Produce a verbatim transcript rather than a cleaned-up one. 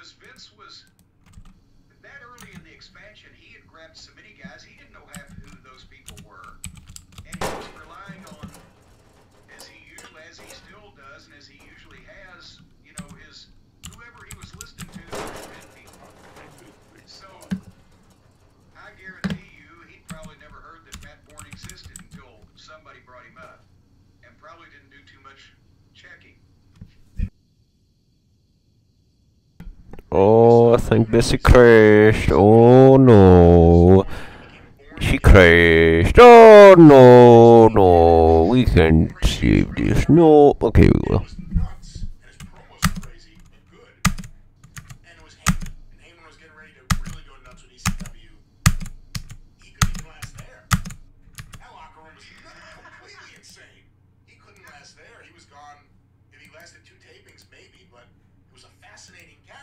because Vince was that early in the expansion. He had grabbed so many guys, he didn't know half who those people were, and he was relying on, as he usually, as he still does, and as he usually has, you know, his whoever he was listening to, and people. So I guarantee you, he probably never heard that Matt Bourne existed until somebody brought him up, and probably didn't do too much checking. Oh, I think Bessie crashed. Oh no. She crashed. Oh no, no. We can save this. No. Okay, we will. Nuts, and his promos were crazy, but good. And it was Heyman, and Heyman was getting ready to really go nuts with E C W. He couldn't even last there. That locker room was completely insane. He couldn't last there. He was gone. If he lasted two tapings, maybe, but it was a fascinating